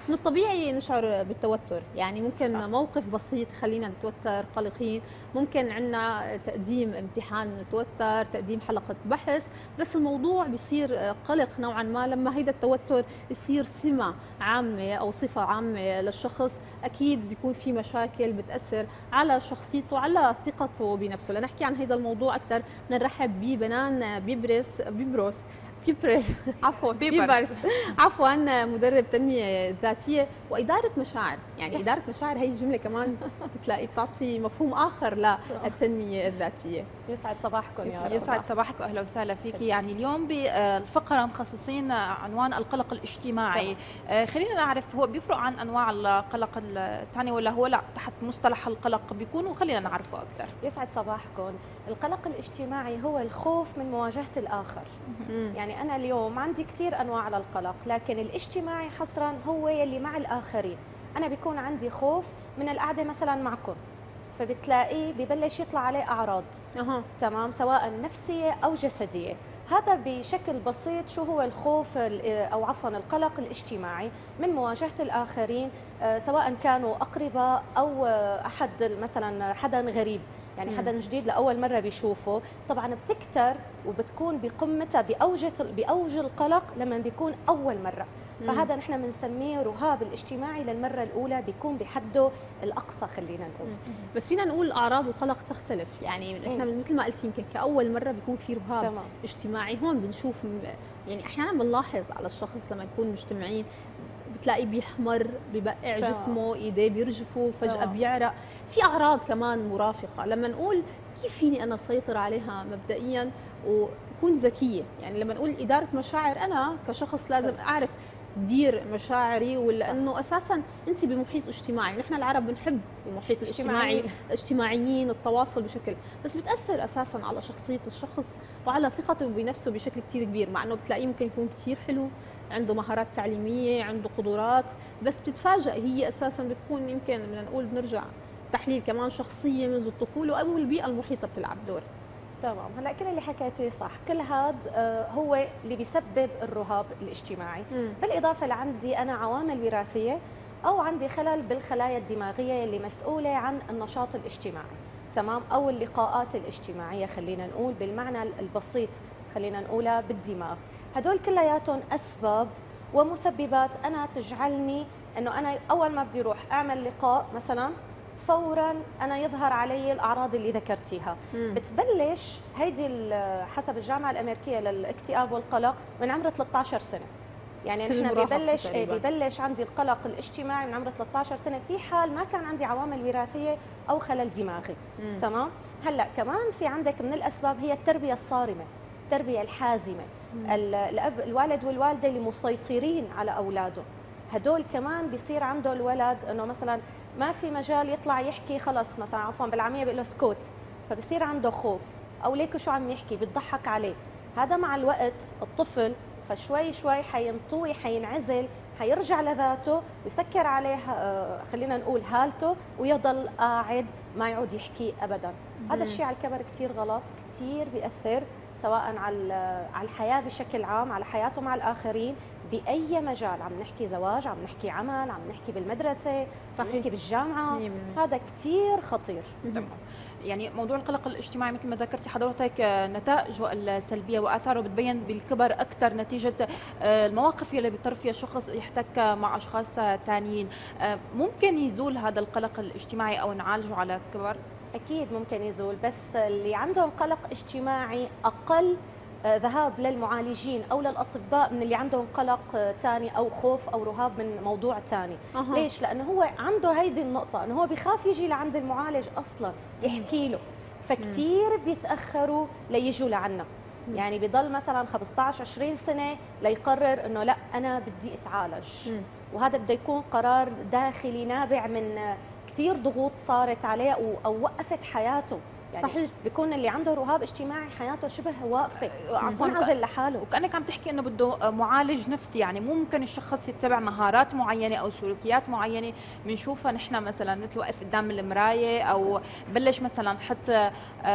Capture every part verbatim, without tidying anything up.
من الطبيعي نشعر بالتوتر، يعني ممكن صح. موقف بسيط يخلينا نتوتر قلقين، ممكن عندنا تقديم امتحان نتوتر، تقديم حلقة بحث، بس الموضوع بيصير قلق نوعا ما لما هيدا التوتر يصير سمة عامة أو صفة عامة للشخص. أكيد بيكون في مشاكل بتأثر على شخصيته، على ثقته بنفسه. لنحكي عن هذا الموضوع أكثر بنرحب ببنان بيبرس بيبروس بيبرس عفوا بيبرس. بيبرس عفوا، مدرب تنمية ذاتية وإدارة مشاعر. يعني إدارة مشاعر هي الجملة كمان بتلاقي بتعطي مفهوم آخر للتنمية الذاتية. يسعد صباحكم يا رب. يسعد صباحك واهلا وسهلا فيك. يعني اليوم بالفقره مخصصين عنوان القلق الاجتماعي. طبعا. خلينا نعرف هو بيفرق عن انواع القلق الثاني ولا هو لا تحت مصطلح القلق بيكون، وخلينا نعرفه اكثر. يسعد صباحكم. القلق الاجتماعي هو الخوف من مواجهه الاخر. يعني انا اليوم عندي كثير انواع للقلق، لكن الاجتماعي حصرا هو يلي مع الاخرين. انا بيكون عندي خوف من القعده مثلا معكم، فبتلاقيه ببلش يطلع عليه اعراض. أه. تمام، سواء نفسيه او جسديه. هذا بشكل بسيط شو هو الخوف او عفوا القلق الاجتماعي من مواجهه الاخرين، سواء كانوا اقرباء او احد مثلا حدا غريب، يعني حدا جديد لاول مره بيشوفه. طبعا بتكتر وبتكون بقمتها باوج باوج القلق لما بيكون اول مره. فهذا نحن بنسميه رهاب الاجتماعي للمره الاولى، بيكون بحده الاقصى خلينا نقول. بس فينا نقول اعراض القلق تختلف، يعني احنا مثل ما قلتي يمكن كاول مره بيكون في رهاب تمام. اجتماعي. هون بنشوف يعني احيانا بنلاحظ على الشخص لما نكون مجتمعين بتلاقي بيحمر، ببقع جسمه، ايديه بيرجفوا، فجاه بيعرق. في اعراض كمان مرافقه. لما نقول كيف فيني انا اسيطر عليها مبدئيا وكون ذكيه، يعني لما نقول اداره مشاعر انا كشخص لازم اعرف دير مشاعري، ولا انه اساسا انت بمحيط اجتماعي. نحن العرب بنحب المحيط الاجتماعي، الاجتماعيين، التواصل بشكل، بس بتاثر اساسا على شخصيه الشخص وعلى ثقته بنفسه بشكل كثير كبير. مع انه بتلاقيه ممكن يكون كثير حلو، عنده مهارات تعليميه، عنده قدرات، بس بتتفاجئ هي اساسا بتكون يمكن بدنا نقول بنرجع تحليل كمان شخصيه منذ الطفوله او البيئه المحيطه بتلعب دور. تمام. هلا كل اللي حكيتيه صح، كل هذا هو اللي بيسبب الرهاب الاجتماعي. مم. بالاضافه لعندي انا عوامل وراثيه او عندي خلل بالخلايا الدماغيه اللي مسؤوله عن النشاط الاجتماعي، تمام، او اللقاءات الاجتماعيه خلينا نقول بالمعنى البسيط، خلينا نقولها بالدماغ. هدول كلياتهم اسباب ومسببات انا تجعلني انه انا اول ما بدي اروح اعمل لقاء مثلا فورا انا يظهر علي الاعراض اللي ذكرتيها. مم. بتبلش هيدي حسب الجامعه الامريكيه للاكتئاب والقلق من عمر ثلاثة عشر سنه. يعني نحن ببلش ايه ببلش عندي القلق الاجتماعي من عمر ثلاثة عشر سنه في حال ما كان عندي عوامل وراثيه او خلل دماغي. مم. تمام. هلا كمان في عندك من الاسباب هي التربيه الصارمه، التربيه الحازمه. مم. الاب الوالد والوالده اللي مسيطرين على اولادهم، هدول كمان بيصير عنده الولد انه مثلا ما في مجال يطلع يحكي، خلص مثلا عفوا بالعاميه بيقول له اسكت، فبصير عنده خوف، او ليك شو عم يحكي بيضحك عليه. هذا مع الوقت الطفل فشوي شوي حينطوي، حينعزل، حيرجع لذاته ويسكر عليه خلينا نقول هالته ويضل قاعد ما يعود يحكي ابدا. هذا الشيء على الكبر كثير غلط، كثير بيأثر سواء على على الحياه بشكل عام، على حياته مع الاخرين باي مجال. عم نحكي زواج، عم نحكي عمل، عم نحكي بالمدرسه، صحيح. عم نحكي بالجامعه، هذا كثير خطير. تمام. يعني موضوع القلق الاجتماعي مثل ما ذكرتي حضرتك نتائجه السلبيه واثاره بتبين بالكبر اكثر نتيجه المواقف اللي بيضطر فيها الشخص يحتك مع اشخاص ثانيين. ممكن يزول هذا القلق الاجتماعي او نعالجه على الكبر؟ اكيد ممكن يزول، بس اللي عندهم قلق اجتماعي اقل ذهاب للمعالجين او للاطباء من اللي عندهم قلق ثاني او خوف او رهاب من موضوع ثاني. أه. ليش؟ لانه هو عنده هيدي النقطه انه هو بخاف يجي لعند المعالج اصلا يحكي له، فكتير بيتاخروا ليجوا لعنا. يعني بضل مثلا خمسة عشر عشرين سنه ليقرر انه لا انا بدي اتعالج. مم. وهذا بده يكون قرار داخلي نابع من كثير ضغوط صارت عليه او وقفت حياته. يعني صحيح. بيكون اللي عنده رهاب اجتماعي حياته شبه واقفه، منعزل لحاله. وكانك عم تحكي انه بده معالج نفسي، يعني مو ممكن الشخص يتبع مهارات معينه او سلوكيات معينه بنشوفها نحن، مثلا مثل وقف قدام المرايه او بلش مثلا حط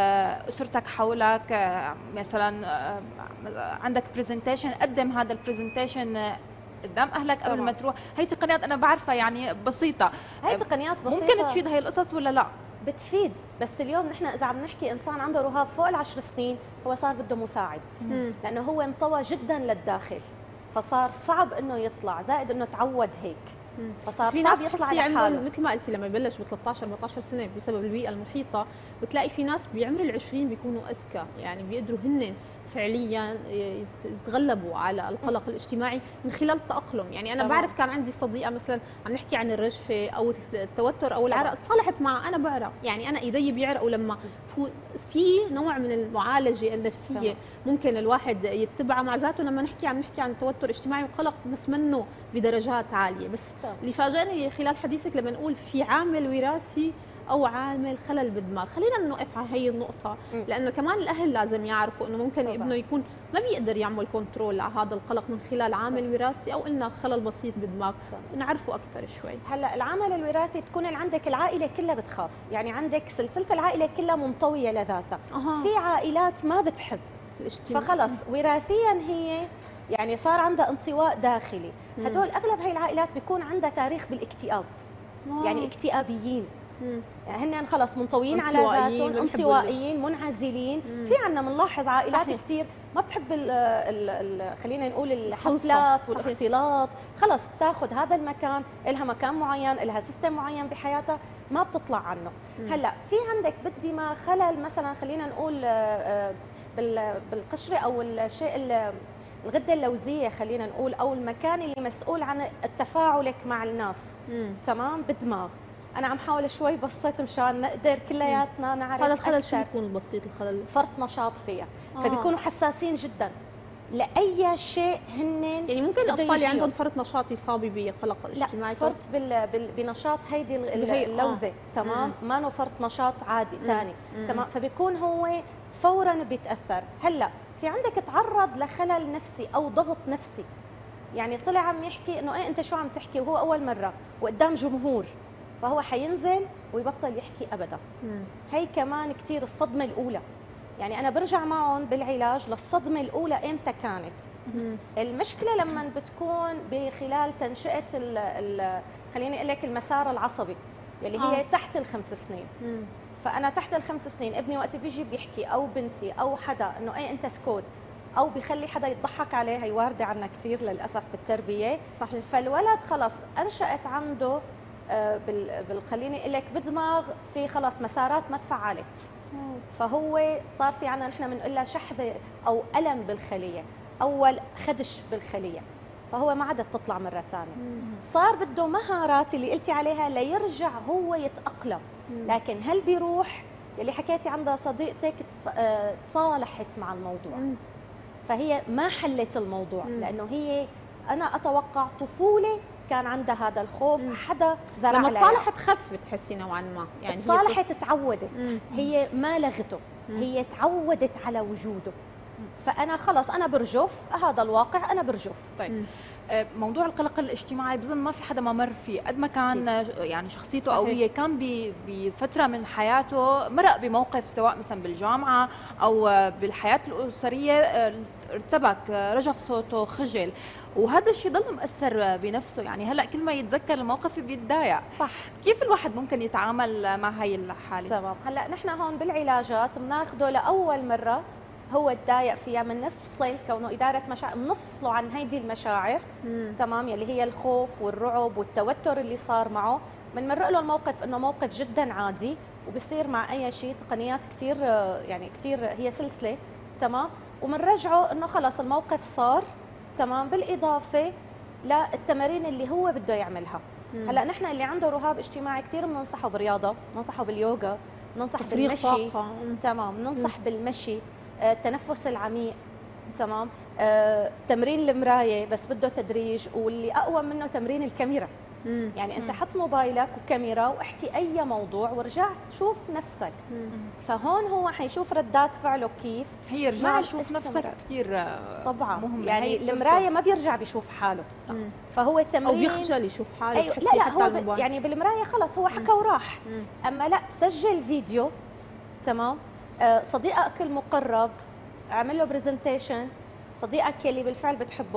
اسرتك حولك، مثلا عندك برزنتيشن قدم هذا البرزنتيشن قدام اهلك قبل ما تروح. هي تقنيات انا بعرفها يعني بسيطه، هي تقنيات بسيطه ممكن تفيد هي القصص ولا لا؟ بتفيد، بس اليوم نحن اذا عم نحكي انسان عنده رهاب فوق العشر سنين هو صار بده مساعد، مم. لانه هو انطوى جدا للداخل فصار صعب انه يطلع، زائد انه تعود هيك فصار في صعب ناس يطلع لحاله. عندهم مثل ما قلتي لما يبلش ب ثلاث عشر أربعة عشر سنه بسبب البيئه المحيطه، بتلاقي في ناس بعمر العشرين بيكونوا اذكى، يعني بيقدروا هن فعليا يتغلبوا على القلق الاجتماعي من خلال التأقلم. يعني أنا طبعا. بعرف كان عندي صديقة مثلا عم نحكي عن الرجفة أو التوتر أو العرق، تصالحت معه. أنا بعرق، يعني أنا إيدي بيعرقوا لما في نوع من المعالجة النفسية طبعا. ممكن الواحد يتبعها مع ذاته لما نحكي عم نحكي عن توتر اجتماعي وقلق بس منه بدرجات عالية. بس طبعا. اللي فاجأني خلال حديثك لما نقول في عامل وراثي او عامل خلل بالدماغ، خلينا نوقف على هي النقطه، لانه كمان الاهل لازم يعرفوا انه ممكن طبعا. ابنه يكون ما بيقدر يعمل كنترول على هذا القلق من خلال عامل وراثي او انه خلل بسيط بالدماغ، نعرفه اكثر شوي. هلا العامل الوراثي بتكون عندك العائله كلها بتخاف، يعني عندك سلسله العائله كلها منطويه لذاتها. أه. في عائلات ما بتحب الاجتماع، فخلص وراثيا هي يعني صار عندها انطواء داخلي. مم. هدول اغلب هي العائلات بيكون عندها تاريخ بالاكتئاب. أوه. يعني اكتئابيين، يعني هن خلص منطويين على ذاتهم، انطوائيين منعزلين. مم. في عندنا بنلاحظ عائلات صحيح. كثير ما بتحب ال ال ال خلينا نقول الحفلات والاختلاط، خلص بتاخذ هذا المكان، لها مكان معين، لها سيستم معين بحياتها ما بتطلع عنه. مم. هلا في عندك بالدماغ خلل مثلا خلينا نقول بالقشره او الشيء الغده اللوزيه خلينا نقول، او المكان اللي مسؤول عن تفاعلك مع الناس. مم. تمام بالدماغ. أنا عم حاول شوي بسيط مشان نقدر كلياتنا نعرف هذا الخلل شو بيكون البسيط؟ الخلل فرط نشاط فيها. آه. فبيكونوا حساسين جدا لأي شيء هن يعني ممكن الأطفال اللي عندهم فرط نشاط يصابوا بقلق اجتماعي؟ لا، فرط بال... بال... بنشاط هيدي اللوزة. آه. تمام، ما انه فرط نشاط عادي ثاني. تمام، فبيكون هو فورا بيتأثر. هلا في عندك تعرض لخلل نفسي أو ضغط نفسي، يعني طلع عم يحكي إنه إيه أنت شو عم تحكي وهو أول مرة وقدام جمهور، فهو حينزل ويبطل يحكي ابدا. مم. هي كمان كثير الصدمه الاولى، يعني انا برجع معهم بالعلاج للصدمه الاولى امتى كانت. مم. المشكله لما بتكون بخلال تنشئه ال ال خليني اقول لك المسار العصبي اللي هي آه. تحت الخمس سنين. مم. فانا تحت الخمس سنين ابني وقت بيجي بيحكي او بنتي او حدا انه ايه انت سكوت، او بيخلي حدا يضحك عليه، هي وارده عنا كثير للاسف بالتربيه. صحيح. فالولد خلص انشأت عنده بال خليني اقول لك بالدماغ في خلص مسارات ما تفعلت، فهو صار في عنا نحن بنقول لها شحذه او الم بالخليه، اول خدش بالخليه، فهو ما عادت تطلع مره ثانيه. صار بده مهارات اللي قلتي عليها ليرجع هو يتاقلم. لكن هل بيروح اللي حكيتي عندها صديقتك تصالحت مع الموضوع، فهي ما حلت الموضوع، لانه هي انا اتوقع طفوله كان عندها هذا الخوف. مم. حدا زرع لما تصالحت خف بتحسي نوعا ما، يعني تصالحت تعودت. مم. هي ما لغته. مم. هي تعودت على وجوده. مم. فانا خلص انا برجف، هذا الواقع انا برجف. طيب مم. موضوع القلق الاجتماعي بظن ما في حدا ما مر فيه، قد ما كان يعني شخصيته قويه كان بفتره من حياته مرق بموقف سواء مثلا بالجامعه او بالحياه الاسريه ارتبك، رجف صوته، خجل، وهذا الشيء ضل مأثر بنفسه. يعني هلا كل ما يتذكر الموقف بيتضايق. صح. كيف الواحد ممكن يتعامل مع هاي الحاله؟ تمام. هلا نحن هون بالعلاجات بناخذه لاول مره هو تضايق فيها، بنفصل كونه اداره مشاعر، بنفصله عن هيدي المشاعر. مم. تمام، يلي هي الخوف والرعب والتوتر اللي صار معه، بنمرق له الموقف انه موقف جدا عادي، وبصير مع اي شيء تقنيات كثير يعني كثير هي سلسله. تمام، وبنرجعه انه خلص الموقف صار. تمام، بالاضافه للتمارين اللي هو بده يعملها. مم. هلا نحن اللي عنده رهاب اجتماعي كثير بننصحه برياضه، بننصحه باليوغا، بننصح بالمشي. تمام، بننصح مم. بالمشي، التنفس العميق. تمام، آه، تمرين المرايه بس بده تدريج، واللي اقوى منه تمرين الكاميرا. مم. يعني انت مم. حط موبايلك وكاميرا واحكي اي موضوع ورجع شوف نفسك. مم. فهون هو حيشوف ردات فعله كيف. هي رجع يشوف نفسك كثير طبعا مهم. يعني المرايه ما بيرجع بيشوف حاله. صح. فهو تمرين او بيخجل يشوف حاله. أيوة. لا لا هو ب... يعني بالمرايه خلص هو حكى وراح. مم. اما لا، سجل فيديو. تمام، آه، صديقك المقرب اعمل له برزنتيشن، صديقك اللي بالفعل بتحبه،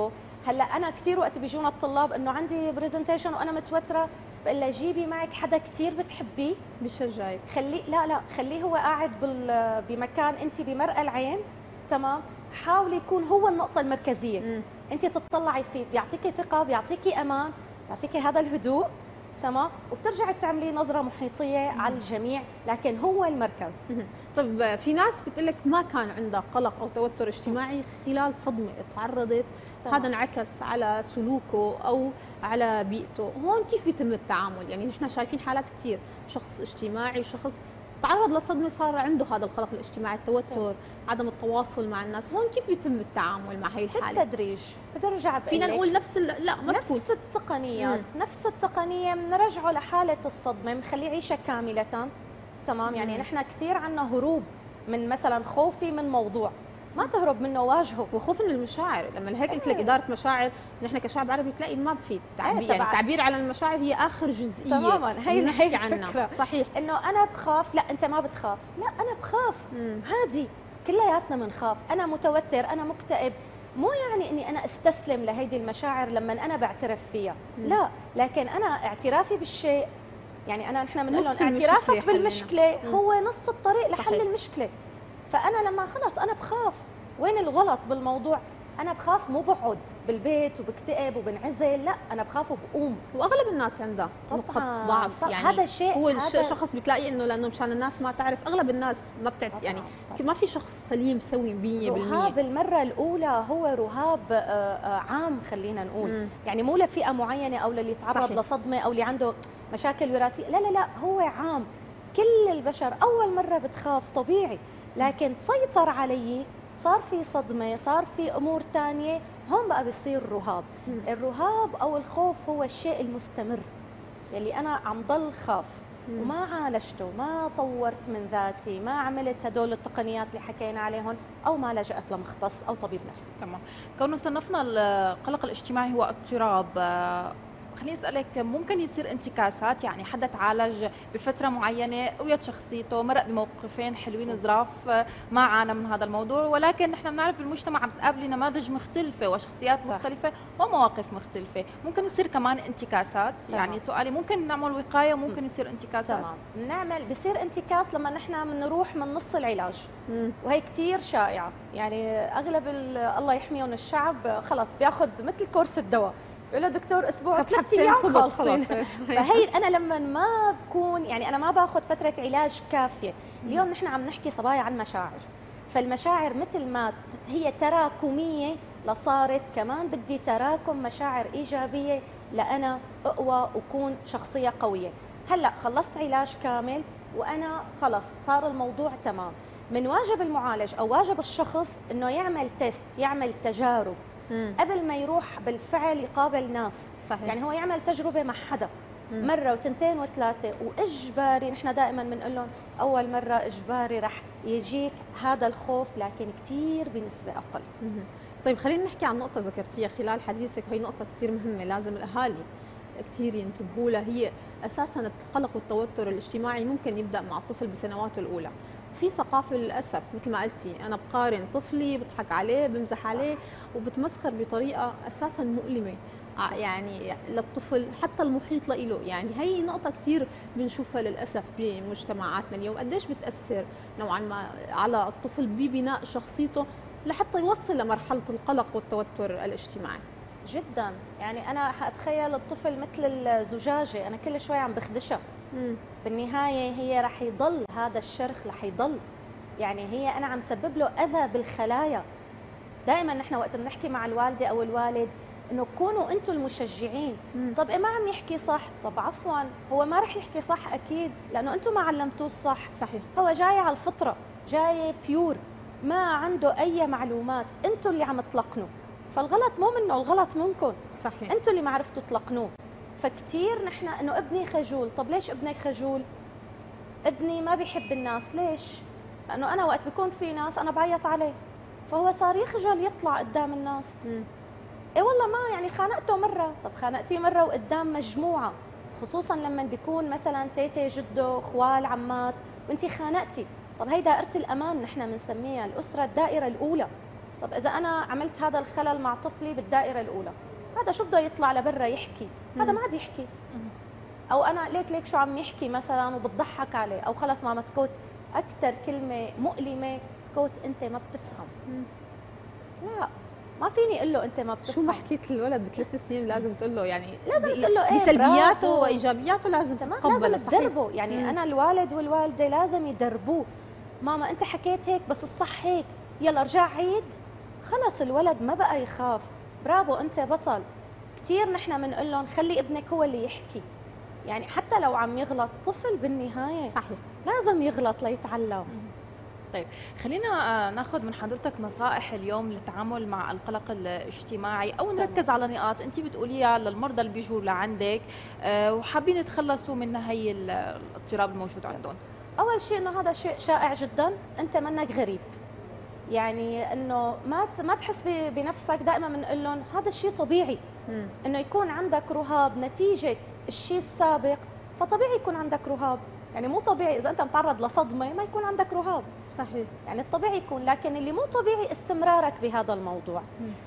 هلا انا كثير وقت بيجونا الطلاب انه عندي برزنتيشن وانا متوتره، بقول لها جيبي معك حدا كثير بتحبيه بشجعك، خليه لا لا خليه هو قاعد بال... بمكان انت بمرأى العين، تمام، حاولي يكون هو النقطه المركزيه. م. انت تطلعي فيه، بيعطيكي ثقه، بيعطيكي امان، بيعطيكي هذا الهدوء، تمام، وبترجعي بتعملي نظره محيطيه مم. على الجميع، لكن هو المركز. طيب في ناس بتقول لك ما كان عندها قلق او توتر اجتماعي خلال صدمه تعرضت، هذا انعكس على سلوكه او على بيئته، هون كيف بيتم التعامل؟ يعني نحن شايفين حالات كثير، شخص اجتماعي وشخص تعرض لصدمه صار عنده هذا القلق الاجتماعي، التوتر، طبعا. عدم التواصل مع الناس، هون كيف بيتم التعامل مع هي الحاله؟ بالتدريج، بدي ارجع فينا نقول نفس لا ما نفس تكون. التقنيات مم. نفس التقنيه بنرجعه لحاله الصدمه، بنخليه يعيشها كامله، تمام. مم. يعني نحن كثير عندنا هروب من مثلا خوفي من موضوع، ما تهرب منه، واجهه. وخوف من المشاعر، لما هيك قلت لك اداره مشاعر، نحن كشعب عربي بتلاقي ما في تعبير، يعني التعبير على المشاعر هي اخر جزئيه تماما، هي هي عنها. صحيح، انه انا بخاف، لا انت ما بتخاف، لا انا بخاف، مم. عادي، كلياتنا بنخاف، انا متوتر، انا مكتئب، مو يعني اني انا استسلم لهيدي المشاعر لما انا بعترف فيها، مم. لا، لكن انا اعترافي بالشيء، يعني انا نحن بنقول لهم اعترافك بالمشكله مم. هو نص الطريق لحل صحيح. المشكله. فانا لما خلص انا بخاف، وين الغلط بالموضوع؟ أنا بخاف، مو بقعد بالبيت وبكتئب وبنعزل، لا أنا بخاف وبقوم. وأغلب الناس عندها نقطة ضعف، يعني هذا الشيء هو الشخص بتلاقي إنه لأنه مشان الناس ما تعرف، أغلب الناس ما بتعرف، يعني طبعاً. ما في شخص سليم سوي مية بالمية. رهاب المرة الأولى هو رهاب عام، خلينا نقول، مم. يعني مو لفئة معينة أو للي تعرض صحيح. لصدمة أو اللي عنده مشاكل وراثية، لا لا لا، هو عام، كل البشر أول مرة بتخاف، طبيعي، لكن سيطر علي، صار في صدمة، صار في أمور تانية، هون بقى بيصير رهاب. مم. الرهاب أو الخوف هو الشيء المستمر يلي أنا عم ضل خاف مم. وما عالجته، ما طورت من ذاتي، ما عملت هدول التقنيات اللي حكينا عليهم، أو ما لجأت لمختص أو طبيب نفسي. تمام. كونه صنفنا القلق الاجتماعي هو اضطراب، خليني اسالك، ممكن يصير انتكاسات؟ يعني حدا تعالج بفتره معينه، قويت شخصيته، مرق بموقفين حلوين ظراف، ما عانى من هذا الموضوع، ولكن نحن بنعرف بالمجتمع عم تقابلي نماذج مختلفه وشخصيات صح. مختلفه ومواقف مختلفه، ممكن يصير كمان انتكاسات. تمام. يعني سؤالي، ممكن نعمل وقايه وممكن يصير انتكاسات؟ تمام، بنعمل بصير انتكاس لما نحن بنروح من نص العلاج، مم. وهي كثير شائعه، يعني اغلب الله يحميهم الشعب خلص بياخذ مثل كورس الدواء، بقول له دكتور اسبوع ثلاث ايام خالصين. فهي انا لما ما بكون، يعني انا ما باخذ فتره علاج كافيه. اليوم نحن عم نحكي صبايا عن مشاعر، فالمشاعر مثل ما هي تراكميه لصارت كمان بدي تراكم مشاعر ايجابيه لانا اقوى وكون شخصيه قويه. هلا خلصت علاج كامل وانا خلص صار الموضوع تمام، من واجب المعالج او واجب الشخص انه يعمل تيست، يعمل تجارب مم. قبل ما يروح بالفعل يقابل ناس. صحيح. يعني هو يعمل تجربه مع حدا مم. مره وتنتين وثلاثه، واجباري نحن دائما بنقول لهم اول مره اجباري رح يجيك هذا الخوف، لكن كثير بنسبه اقل. مم. طيب خلينا نحكي عن نقطه ذكرتيها خلال حديثك، هي نقطه كثير مهمه لازم الاهالي كثير ينتبهوا لها. هي اساسا القلق والتوتر الاجتماعي ممكن يبدا مع الطفل بسنواته الاولى، في ثقافه للاسف مثل ما قلتي، انا بقارن طفلي، بضحك عليه، بمزح عليه، وبتمسخر بطريقه اساسا مؤلمه يعني للطفل، حتى المحيط له. يعني هي نقطه كثير بنشوفها للاسف بمجتمعاتنا اليوم، قديش بتاثر نوعا ما على الطفل ببناء شخصيته لحتى يوصل لمرحله القلق والتوتر الاجتماعي. جدا، يعني انا حاتخيل الطفل مثل الزجاجه، انا كل شوي عم بخدشها، مم. بالنهايه هي رح يضل هذا الشرخ، رح يضل، يعني هي انا عم سبب له اذى بالخلايا. دائما نحن وقت بنحكي مع الوالده او الوالد انه كونوا انتم المشجعين. مم. طب إيه ما عم يحكي صح؟ طب عفوا، هو ما رح يحكي صح اكيد لانه انتم ما علمتوه الصح. صحيح، هو جاي على الفطره، جاي بيور، ما عنده اي معلومات، انتم اللي عم تلقنوا، فالغلط مو منه، الغلط منكم. صحيح، انتم اللي ما عرفتوا تلقنوه. فكتير نحن انه ابني خجول، طب ليش ابنك خجول؟ ابني ما بيحب الناس، ليش؟ لانه انا وقت بيكون في ناس انا بعيط عليه، فهو صار يخجل يطلع قدام الناس. م. ايه والله ما يعني خانقته مره، طب خانقتيه مره وقدام مجموعه، خصوصا لما بيكون مثلا تيتي جده اخوال عمات وانت خانقتي، طب هي دائره الامان نحن بنسميها، الاسره الدائره الاولى. طب اذا انا عملت هذا الخلل مع طفلي بالدائره الاولى، هذا شو بده يطلع لبرا يحكي؟ هذا ما عاد يحكي. او انا ليك ليك شو عم يحكي مثلا وبتضحك عليه، او خلص ماما اسكت. اكثر كلمه مؤلمه اسكت، انت ما بتفهم. لا، ما فيني اقول له انت ما بتفهم. شو ما حكيت للولد بثلاث سنين لازم تقول له، يعني لازم تقول له ايه بسلبياته وايجابياته لازم تتقبله. لازم تدربه. يعني مم. انا الوالد والوالده لازم يدربوه. ماما انت حكيت هيك بس الصح هيك، يلا ارجع عيد. خلص الولد ما بقى يخاف. برافو انت بطل. كثير نحن بنقول لهم خلي ابنك هو اللي يحكي، يعني حتى لو عم يغلط طفل بالنهايه صحيح لازم يغلط ليتعلم. طيب خلينا ناخذ من حضرتك نصائح اليوم للتعامل مع القلق الاجتماعي، او نركز على نقاط انت بتقوليها للمرضى اللي بيجوا لعندك وحابين يتخلصوا من هي الاضطراب الموجود عندهم. اول شيء انه هذا شيء شائع جدا، انت منك غريب. يعني انه ما ما تحس بنفسك. دائما بنقول لهم هذا الشيء طبيعي، مم. انه يكون عندك رهاب نتيجه الشيء السابق، فطبيعي يكون عندك رهاب. يعني مو طبيعي اذا انت متعرض لصدمه ما يكون عندك رهاب. صحيح. يعني الطبيعي يكون، لكن اللي مو طبيعي استمرارك بهذا الموضوع.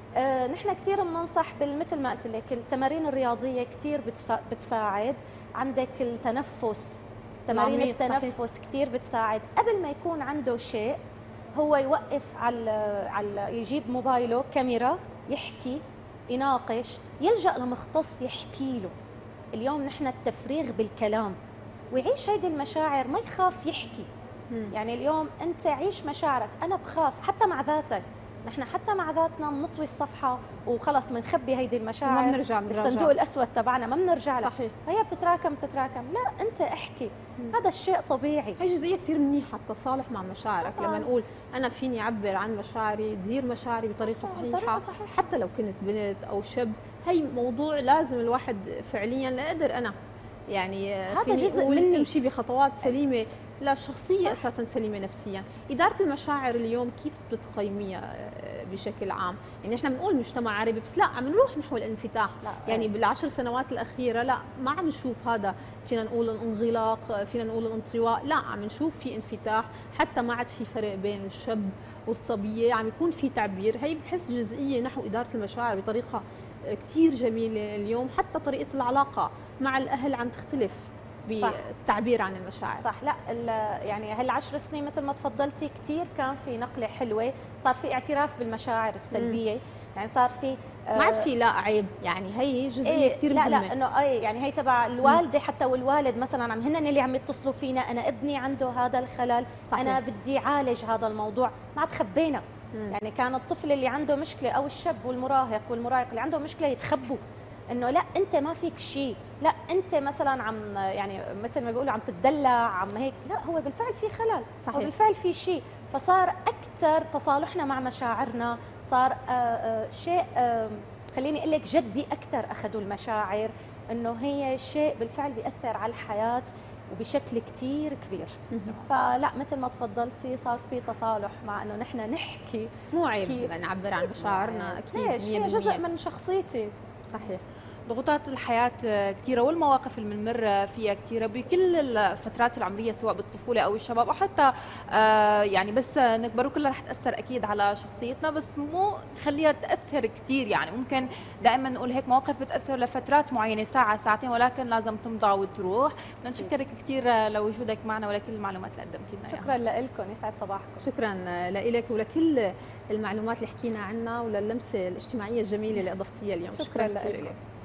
آه نحن كثير بننصح مثل ما قلت لك التمارين الرياضيه كثير بتساعد. عندك التنفس، تمارين التنفس كثير بتساعد. قبل ما يكون عنده شيء هو يوقف على على يجيب موبايله كاميرا، يحكي، يناقش، يلجأ لمختص يحكي له. اليوم نحن التفريغ بالكلام، ويعيش هيدي المشاعر، ما يخاف يحكي. مم. يعني اليوم انت عيش مشاعرك. انا بخاف حتى مع ذاتك، نحن حتى مع ذاتنا بنطوي الصفحه وخلص بنخبي هيدي المشاعر، ما بنرجع بالصندوق الاسود تبعنا، ما بنرجع لها. صحيح. فهي بتتراكم بتتراكم. لا، انت احكي. مم. هذا الشيء طبيعي. هي جزئيه كثير منيحه، التصالح مع مشاعرك. طبعا. لما نقول انا فيني اعبر عن مشاعري، دير مشاعري بطريقه صحيحه. بطريقة صحيحة، حتى لو كنت بنت او شاب. هي موضوع لازم الواحد فعليا لا اقدر انا يعني هذا جزء نقول مني، امشي بخطوات سليمه لشخصيه اساسا سليمه نفسيا. اداره المشاعر اليوم كيف بتقيميها بشكل عام؟ يعني احنا بنقول مجتمع عربي بس لا، عم نروح نحو الانفتاح. يعني بالعشر سنوات الاخيره لا، ما عم نشوف هذا، فينا نقول الانغلاق، فينا نقول الانطواء، لا عم نشوف في انفتاح. حتى ما عاد في فرق بين الشاب والصبيه، عم يكون في تعبير. هي بحس جزئيه نحو اداره المشاعر بطريقه كثير جميله اليوم. حتى طريقه العلاقه مع الاهل عم تختلف بالتعبير عن المشاعر. صح. لا يعني هالعشر سنين مثل ما تفضلتي كثير كان في نقله حلوه، صار في اعتراف بالمشاعر السلبيه. مم. يعني صار في ما عاد في لا عيب، يعني هي جزئيه إيه كثير لا مهمه. لا انه اي يعني هي تبع الوالده حتى والوالد مثلا، عم هن اللي عم يتصلوا فينا، انا ابني عنده هذا الخلل. صحيح. انا بدي اعالج هذا الموضوع. ما عاد خبينا. مم. يعني كان الطفل اللي عنده مشكله او الشاب والمراهق والمراهق اللي عنده مشكله يتخبوا، انه لا انت ما فيك شيء، لا انت مثلا عم يعني مثل ما بيقولوا عم تتدلع، عم هيك. لا، هو بالفعل في خلل. صحيح. هو بالفعل في شيء. فصار اكثر تصالحنا مع مشاعرنا، صار آآ آآ شيء آآ خليني اقول لك جدي اكثر اخذوا المشاعر، انه هي شيء بالفعل بياثر على الحياه وبشكل كثير كبير. فلا مثل ما تفضلتي صار في تصالح مع انه نحن نحكي، مو عيب نعبر عن مشاعرنا. اكيد هي جزء من شخصيتي. صحيح. ضغوطات الحياة كثيرة والمواقف اللي بنمر فيها كثيرة بكل الفترات العمرية، سواء بالطفولة أو الشباب أو حتى يعني بس نكبر، وكلها رح تأثر أكيد على شخصيتنا، بس مو خليها تأثر كثير. يعني ممكن دائما نقول هيك مواقف بتأثر لفترات معينة، ساعة ساعتين، ولكن لازم تمضى وتروح. بدنا نشكرك كثير لوجودك معنا ولكل المعلومات اللي قدمتي لنا. شكرا لكم، يسعد صباحكم. شكرا لك ولكل المعلومات اللي حكينا عنها وللمسة الاجتماعية الجميلة اللي أضفتيها اليوم. شكرا, شكرا لك.